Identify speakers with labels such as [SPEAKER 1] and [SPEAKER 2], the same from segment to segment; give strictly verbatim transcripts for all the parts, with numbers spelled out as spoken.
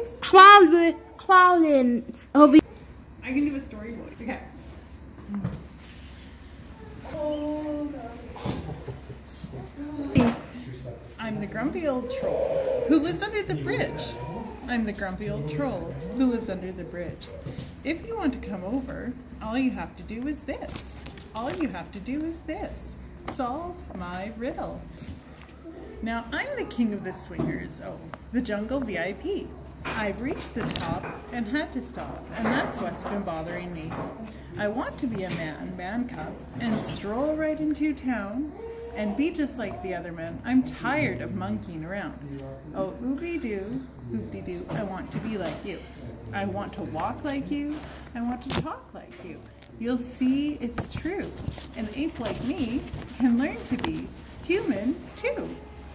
[SPEAKER 1] Chwalry, chwalyn. Ovi.
[SPEAKER 2] I can do a story voice. Okay. I'm the grumpy old troll who lives under the bridge. I'm the grumpy old troll who lives under the bridge. If you want to come over, all you have to do is this. All you have to do is this. Solve my riddle. Now I'm the king of the swingers, oh, the jungle V I P. I've reached the top and had to stop, and that's what's been bothering me. I want to be a man, man cub, and stroll right into town and be just like the other men. I'm tired of monkeying around. Oh, ooby-doo, oop-de-doo, I want to be like you. I want to walk like you. I want to talk like you. You'll see it's true. An ape like me can learn to be human too.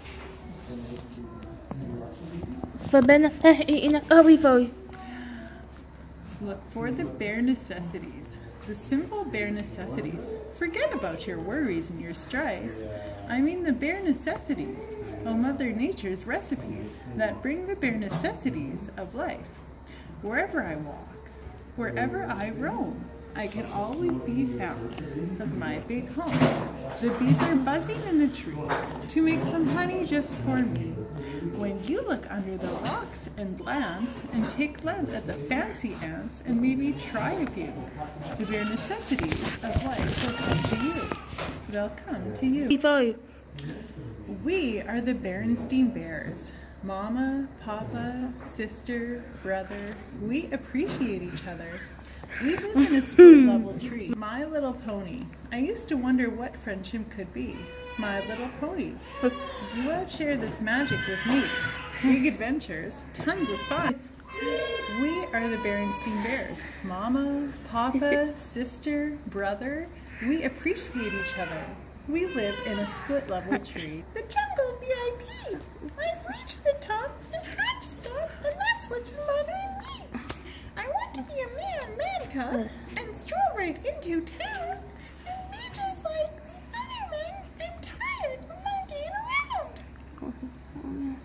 [SPEAKER 2] Look for the bare necessities, the simple bare necessities. Forget about your worries and your strife. I mean the bare necessities, oh Mother Nature's recipes that bring the bare necessities of life. Wherever I walk, wherever I roam, I can always be found of my big home. The bees are buzzing in the trees to make some honey just for me. When you look under the rocks and glance and take glance at the fancy ants and maybe try a few, the bare necessities of life will come to you. They'll come to you. We are the Berenstein Bears. Mama, Papa, sister, brother, we appreciate each other. We live in a split level tree. My Little Pony. I used to wonder what friendship could be. My Little Pony. You would share this magic with me. Big adventures, tons of fun. We are the Berenstein Bears. Mama, Papa, sister, brother, we appreciate each other. We live in a split level tree. The jungle V I P. I've reached the top and had to stop, and that's what's been bothering me. I want to be a man, man cub, and stroll right into town and be just like the other men. I'm tired of monkeying around.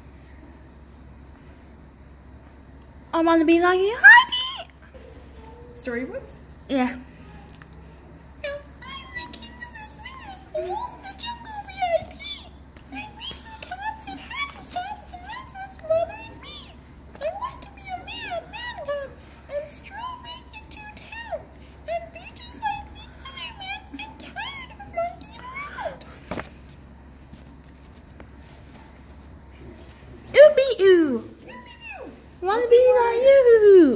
[SPEAKER 1] I want to be like you, Heidi.
[SPEAKER 2] Story voice?
[SPEAKER 1] Yeah.
[SPEAKER 2] I'm the king of the swingers, oh, the jungle V I P. I reached the top and had to stop, and that's what's bothering me. I want to be a man, man cub, and stroll right into town and be just like the other men. I'm tired of monkeying around.
[SPEAKER 1] Ooby-oo.
[SPEAKER 2] Ooby-doo.
[SPEAKER 1] Want to be like you.